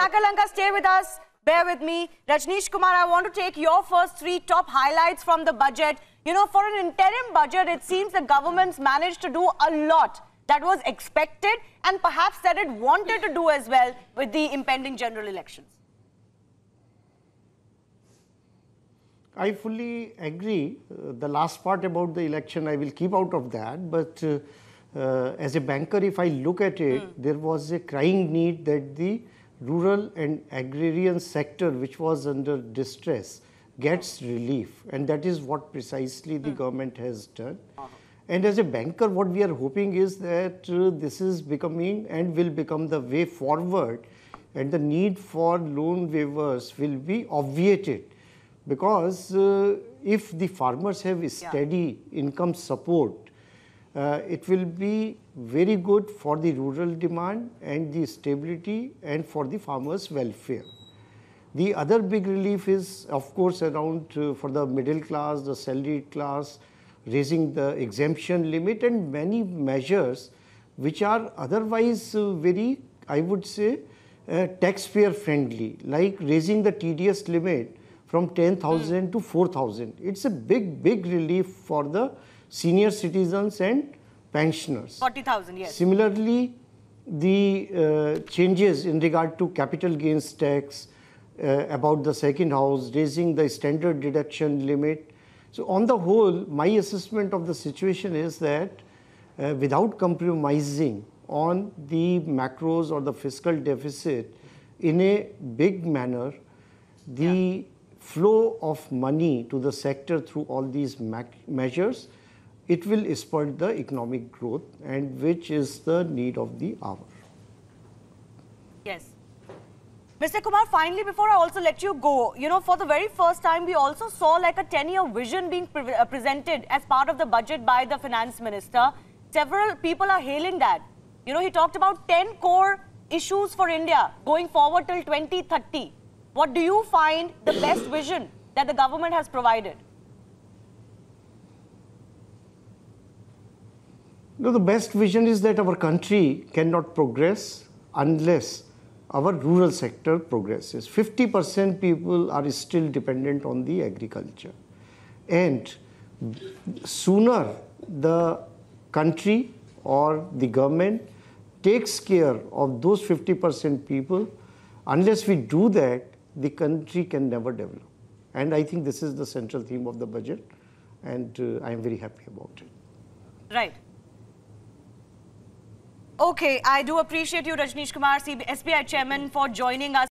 Akalanka, stay with us. Bear with me. Rajnish, Kumar, I want to take your first three top highlights from the budget. You know, for an interim budget, it seems the government's managed to do a lot that was expected and perhaps that it wanted to do as well with the impending general elections. I fully agree. The last part about the election, I will keep out of that. But as a banker, if I look at it, there was a crying need that the rural and agrarian sector, which was under distress, gets relief. And that is what precisely the government has done. And as a banker, what we are hoping is that this is becoming and will become the way forward, and the need for loan waivers will be obviated. Because if the farmers have steady income support, it will be very good for the rural demand and the stability and for the farmers' welfare. The other big relief is, of course, around for the middle class, the salaried class, raising the exemption limit and many measures which are otherwise very, I would say, taxpayer friendly, like raising the TDS limit from 10,000 to 4,000. It's a big relief for the senior citizens and pensioners. 40,000, yes. Similarly, the changes in regard to capital gains tax, about the second house, raising the standard deduction limit. So on the whole, my assessment of the situation is that without compromising on the macros or the fiscal deficit in a big manner, the flow of money to the sector through all these measures, it will spur the economic growth, and which is the need of the hour. Yes. Mr. Kumar, finally, before I also let you go, you know, for the very first time, we also saw like a 10-year vision being presented as part of the budget by the finance minister. Several people are hailing that. You know, he talked about 10 core issues for India going forward till 2030. What do you find the best vision that the government has provided? No, the best vision is that our country cannot progress unless our rural sector progresses. 50% people are still dependent on the agriculture. And sooner the country or the government takes care of those 50% people, unless we do that, the country can never develop. And I think this is the central theme of the budget, and I am very happy about it. Right. Okay, I do appreciate you, Rajnish Kumar, SBI Chairman, for joining us.